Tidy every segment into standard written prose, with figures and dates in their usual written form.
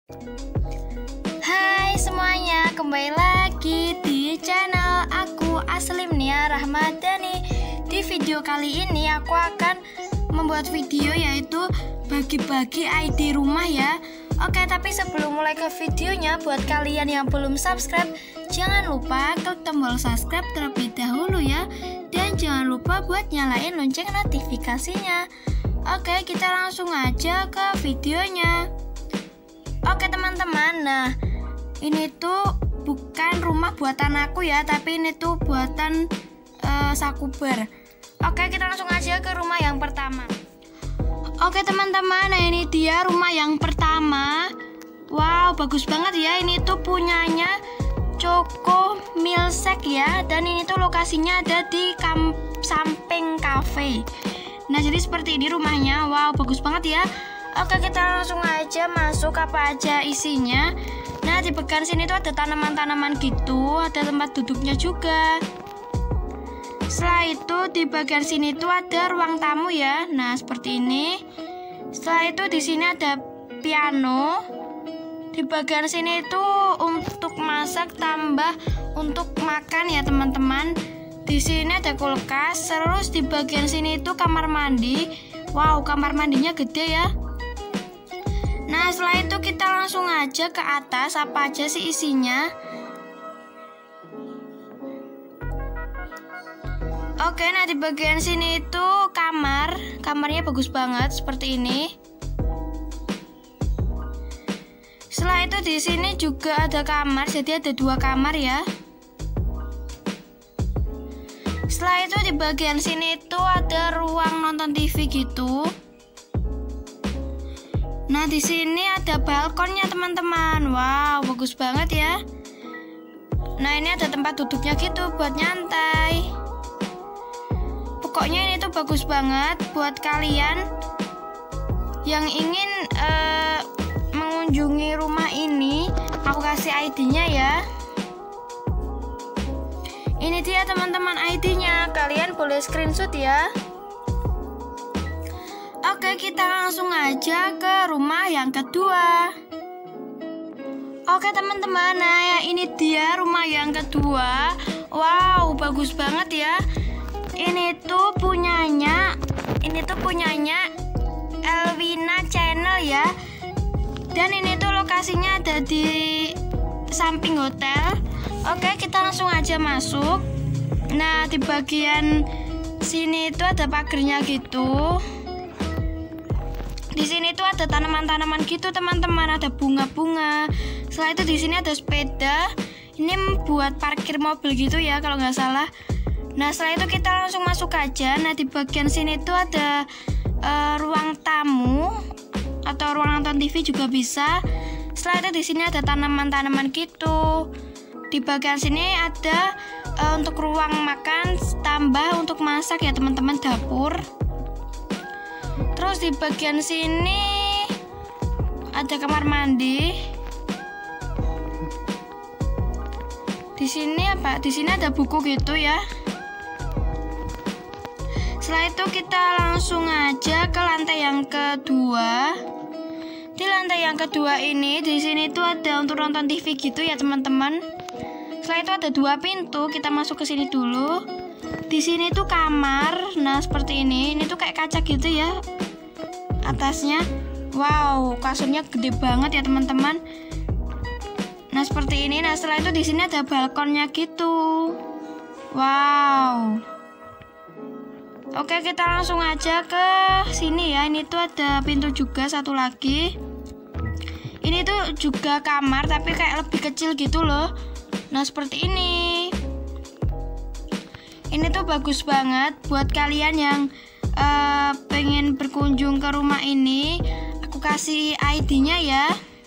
Hai semuanya, kembali lagi di channel aku Aslim Nia Rahmadani. Di video kali ini aku akan membuat video yaitu bagi-bagi ID rumah ya. Oke, tapi sebelum mulai ke videonya, buat kalian yang belum subscribe, jangan lupa klik tombol subscribe terlebih dahulu ya. Dan jangan lupa buat nyalain lonceng notifikasinya. Oke, kita langsung aja ke videonya. Oke teman-teman, nah ini tuh bukan rumah buatan aku ya, tapi ini tuh buatan Sakuber. Oke, kita langsung aja ke rumah yang pertama. Oke teman-teman, nah ini dia rumah yang pertama. Wow, bagus banget ya. Ini tuh punyanya Choco Milsek ya. Dan ini tuh lokasinya ada di samping cafe. Nah jadi seperti ini rumahnya. Wow, bagus banget ya. Oke, kita langsung aja masuk apa aja isinya. Nah di bagian sini tuh ada tanaman-tanaman gitu, ada tempat duduknya juga. Setelah itu di bagian sini tuh ada ruang tamu ya. Nah seperti ini. Setelah itu di sini ada piano. Di bagian sini tuh untuk masak tambah untuk makan ya teman-teman. Di sini ada kulkas. Terus di bagian sini tuh kamar mandi. Wow, kamar mandinya gede ya. Nah setelah itu kita langsung aja ke atas, apa aja sih isinya. Oke, nah di bagian sini itu kamarnya bagus banget seperti ini. Setelah itu di sini juga ada kamar, jadi ada 2 kamar ya. Setelah itu di bagian sini itu ada ruang nonton TV gitu. Nah di sini ada balkonnya teman-teman. Wow, bagus banget ya. Nah ini ada tempat duduknya gitu buat nyantai. Pokoknya ini tuh bagus banget buat kalian yang ingin mengunjungi rumah ini. Aku kasih ID-nya ya. Ini dia teman-teman ID-nya. Kalian boleh screenshot ya. Oke, kita langsung aja ke rumah yang kedua. Oke teman-teman, nah ini dia rumah yang kedua. Wow, bagus banget ya. Ini tuh punyanya Elwina Channel ya. Dan ini tuh lokasinya ada di samping hotel. Oke, kita langsung aja masuk. Nah, di bagian sini itu ada pagernya gitu. Di sini tuh ada tanaman-tanaman gitu teman-teman, ada bunga-bunga. Setelah itu di sini ada sepeda. Ini buat parkir mobil gitu ya kalau nggak salah. Nah setelah itu kita langsung masuk aja. Nah di bagian sini tuh ada ruang tamu atau ruang nonton TV juga bisa. Setelah itu di sini ada tanaman-tanaman gitu. Di bagian sini ada untuk ruang makan tambah untuk masak ya teman-teman, dapur. Terus di bagian sini ada kamar mandi. Di sini apa? Di sini ada buku gitu ya. Setelah itu kita langsung aja ke lantai yang kedua. Di lantai yang kedua ini, di sini tuh ada untuk nonton TV gitu ya teman-teman. Setelah itu ada 2 pintu. Kita masuk ke sini dulu. Di sini tuh kamar. Nah seperti ini. Ini tuh kayak kaca gitu ya atasnya. Wow, kasurnya gede banget ya teman-teman. Nah seperti ini. Nah setelah itu di sini ada balkonnya gitu. Wow. Oke, kita langsung aja ke sini ya. Ini tuh ada pintu juga satu lagi. Ini tuh juga kamar tapi kayak lebih kecil gitu loh. Nah seperti ini. Ini tuh bagus banget buat kalian yang pengen berkunjung ke rumah ini. Aku kasih ID-nya ya.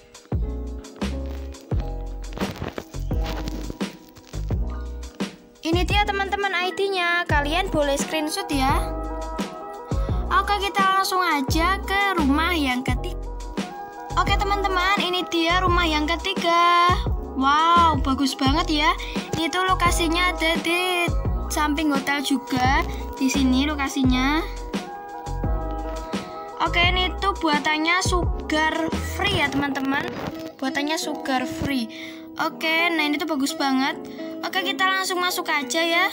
Ini dia teman-teman ID-nya. Kalian boleh screenshot ya. Oke, kita langsung aja ke rumah yang ketiga. Oke teman-teman, ini dia rumah yang ketiga. Wow, bagus banget ya. Ini tuh lokasinya ada di samping hotel juga. Di sini lokasinya. Oke, ini tuh buatannya Sugar free ya teman-teman. Buatannya sugar free. Oke, nah ini tuh bagus banget. Oke, kita langsung masuk aja ya.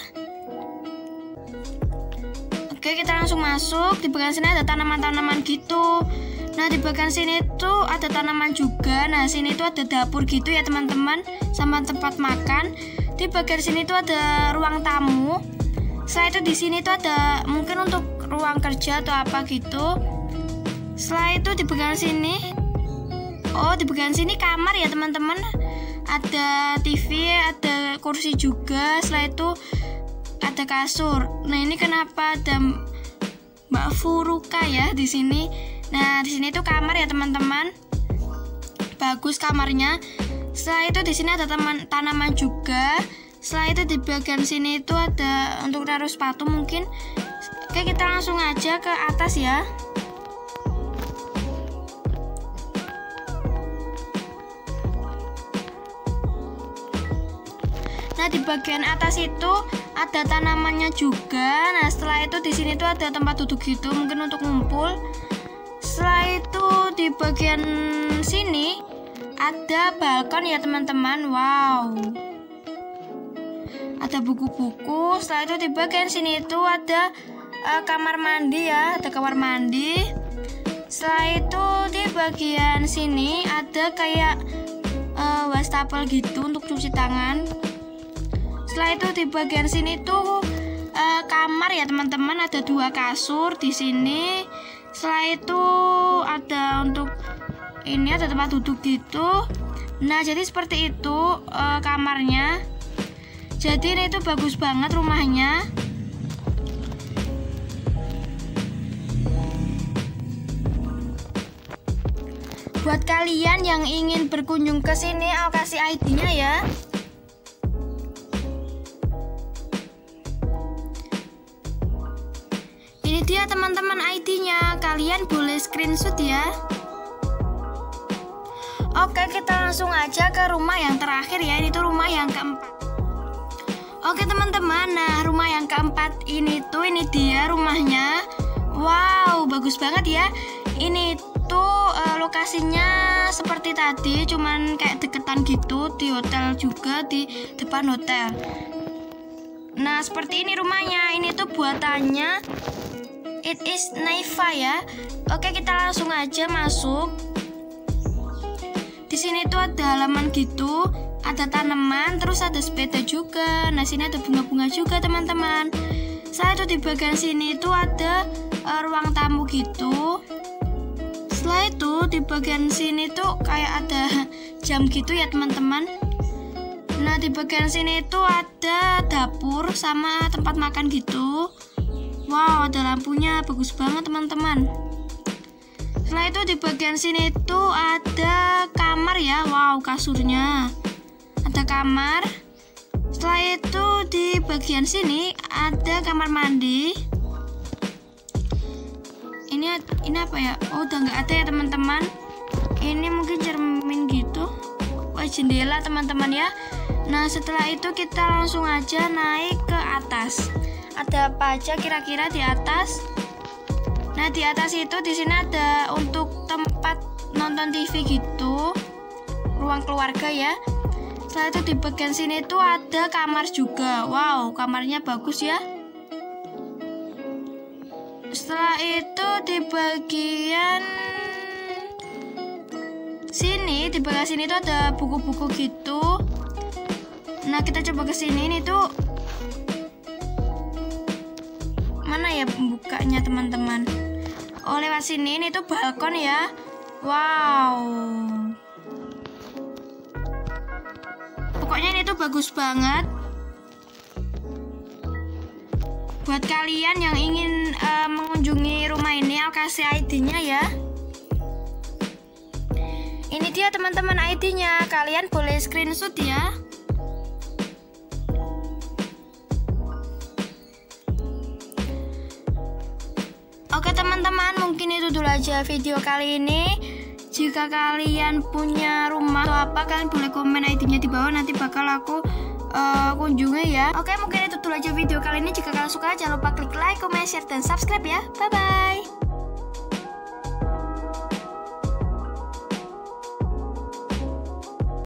Oke, kita langsung masuk. Di bagian sini ada tanaman-tanaman gitu. Nah, di bagian sini tuh ada tanaman juga. Nah, sini tuh ada dapur gitu ya teman-teman, sama tempat makan. Di bagian sini tuh ada ruang tamu. Setelah itu di sini tuh ada mungkin untuk ruang kerja atau apa gitu. Setelah itu di bagian sini, di bagian sini kamar ya teman-teman. Ada TV, ada kursi juga. Setelah itu ada kasur. Nah, ini kenapa ada Mbak Furuka ya di sini? Nah, di sini tuh kamar ya teman-teman. Bagus kamarnya. Setelah itu di sini ada tanaman juga. Setelah itu di bagian sini itu ada untuk naruh sepatu mungkin. Oke, kita langsung aja ke atas ya. Nah, di bagian atas itu ada tanamannya juga. Nah, setelah itu di sini tuh ada tempat duduk gitu, mungkin untuk ngumpul. Setelah itu di bagian sini ada balkon ya teman-teman. Wow. Ada buku-buku. Setelah itu di bagian sini itu ada kamar mandi ya, ada kamar mandi. Setelah itu di bagian sini ada kayak wastafel gitu untuk cuci tangan. Setelah itu di bagian sini tuh kamar ya teman-teman, ada 2 kasur di sini. Setelah itu ada untuk ini ada tempat duduk gitu. Nah, jadi seperti itu kamarnya. Jadi ini itu bagus banget rumahnya. Buat kalian yang ingin berkunjung ke sini, aku kasih ID-nya ya. Ini dia teman-teman ID-nya. Kalian boleh screenshot ya. Oke, kita langsung aja ke rumah yang terakhir ya. Ini tuh rumah yang keempat. Oke teman-teman, nah rumah yang keempat ini dia rumahnya. Wow, bagus banget ya. Ini tuh lokasinya seperti tadi, cuman kayak deketan gitu, di hotel juga, di depan hotel. Nah, seperti ini rumahnya. Ini tuh buatannya It is Naifa ya. Oke, kita langsung aja masuk. Di sini tuh ada halaman gitu, ada tanaman, terus ada sepeda juga. Nah, sini ada bunga-bunga juga teman-teman. Setelah itu di bagian sini tuh ada ruang tamu gitu. Setelah itu di bagian sini tuh kayak ada jam gitu ya teman-teman. Nah, di bagian sini tuh ada dapur sama tempat makan gitu. Wow, ada lampunya, bagus banget teman-teman. Setelah itu di bagian sini tuh ada kamar ya. Wow, kasurnya. Ada kamar. Setelah itu di bagian sini ada kamar mandi. Ini apa ya? Oh, udah nggak ada ya teman-teman. Ini mungkin cermin gitu. Wah, jendela teman-teman ya. Nah, setelah itu kita langsung aja naik ke atas. Ada apa aja kira-kira di atas? Nah, di atas itu di sini ada untuk tempat nonton TV gitu, ruang keluarga ya. Setelah itu di bagian sini tuh ada kamar juga. Wow, kamarnya bagus ya. Setelah itu di bagian sini, di bagian sini tuh ada buku-buku gitu. Nah, kita coba ke sini. Ini tuh mana ya bukanya teman-teman? Oh, lewat sini. Ini tuh balkon ya. Wow. Pokoknya ini tuh bagus banget. Buat kalian yang ingin mengunjungi rumah ini, aku kasih ID-nya ya. Ini dia teman-teman ID-nya. Kalian boleh screenshot ya. Oke teman-teman, mungkin itu dulu aja video kali ini. Jika kalian punya rumah atau apa, kalian boleh komen ID-nya di bawah, nanti bakal aku kunjungi ya. Oke, mungkin itu dulu aja video kali ini. Jika kalian suka, jangan lupa klik like, comment, share, dan subscribe ya. Bye-bye.